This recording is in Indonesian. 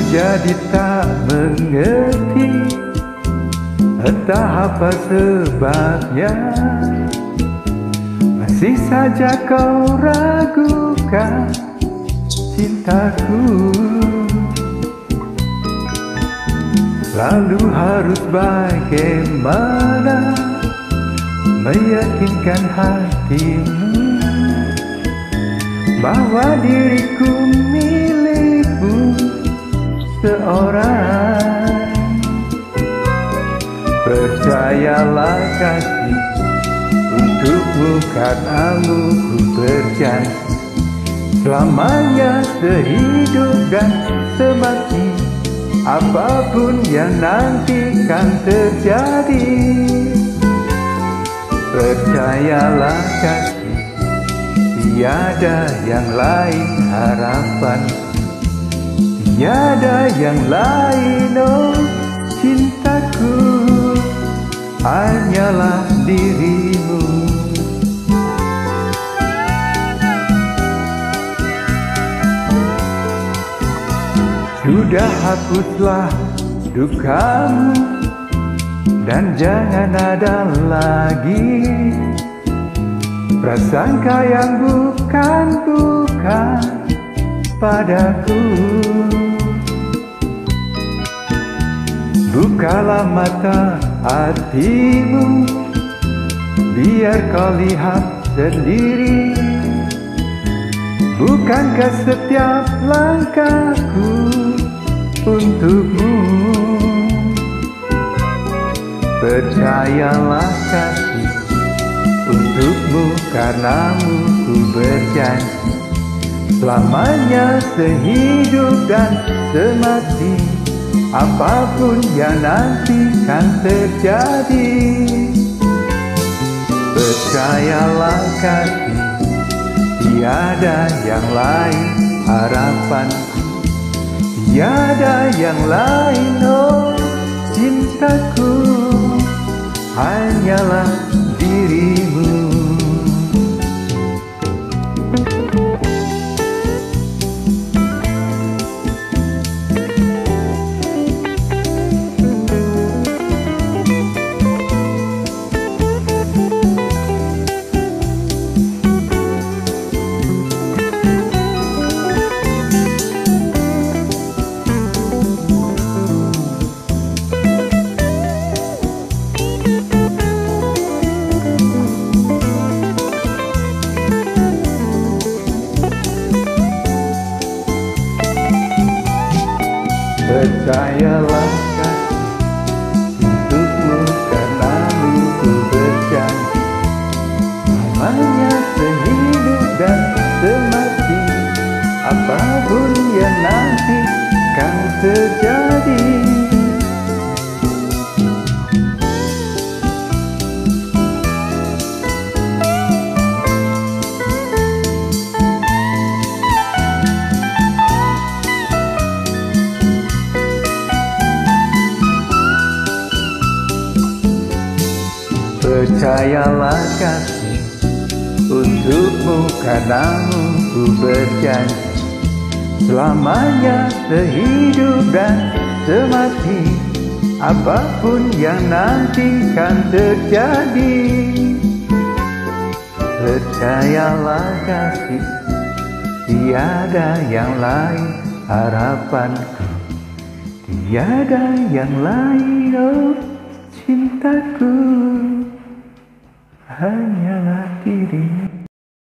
jadi tak mengerti, entah apa sebabnya. Masih saja kau ragukan cintaku. Lalu harus bagaimana meyakinkan hatimu bahwa diriku milikmu seorang. Percayalah kasih, untukmu karenamu ku berjanji, selamanya sehidup dan semati, apapun yang nanti kan terjadi. Percayalah kasih, tiada yang lain harapan, tiada yang lain oh cintaku, hanyalah dirimu. Sudah hapuslah dukamu dan jangan ada lagi prasangka yang bukan padaku. Bukalah mata hatimu, biar kau lihat sendiri, bukankah setiap langkahku untukmu. Percayalah kasih, untukmu karenamu ku berjanji, selamanya sehidup dan semati, apapun yang nanti kan terjadi. Percayalah kasih, tiada yang lain harapanku, tiada yang lain oh cintaku, hanyalah dirimu. Percayalah kasih, untukmu karenamu ku berjanji, selamanya sehidup dan semati, apapun yang nanti kan terjadi. Percayalah kasih, untukmu karenamu ku berjanji, selamanya sehidup dan semati, apapun yang nanti kan terjadi. Percayalah kasih, tiada yang lain harapanku, tiada yang lain oh cintaku, hanyalah dirimu.